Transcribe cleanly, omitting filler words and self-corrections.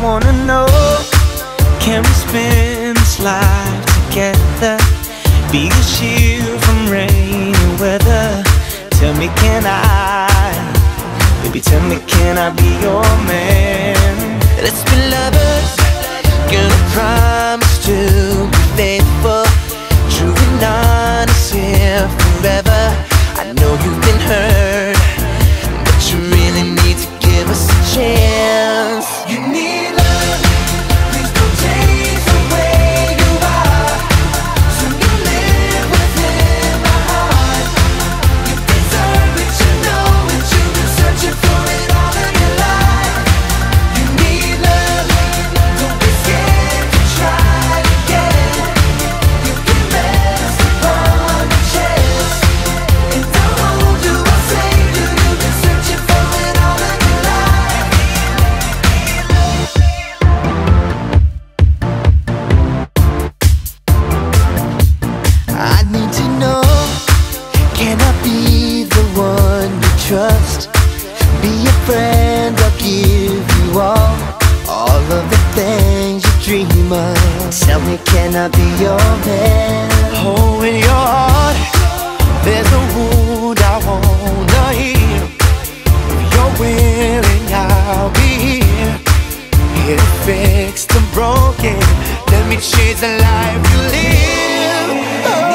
wanna know, can we spend this life together? Be a shield from rainy weather. Tell me, can I, baby, tell me, can I be your man? Let's be lovers, gonna promise to be faithful, true and honest here forever. I know you've been hurt, but you really need to give us a chance. You need love, please don't change the way you are, so you live within my heart. You deserve it, you know it, you've been searching for it all of your life. You need love, don't be scared to try again. You can rest upon your chest, and I'll hold you, I'll save you. You've been searching for it all of your life. I need to know, can I be the one you trust? Be a friend, I'll give you all of the things you dream of. Tell me, can I be your man? Oh, in your heart, there's a wound I wanna heal. If you're willing, I'll be here, here to fix the broken. Let me change the life you live. Oh.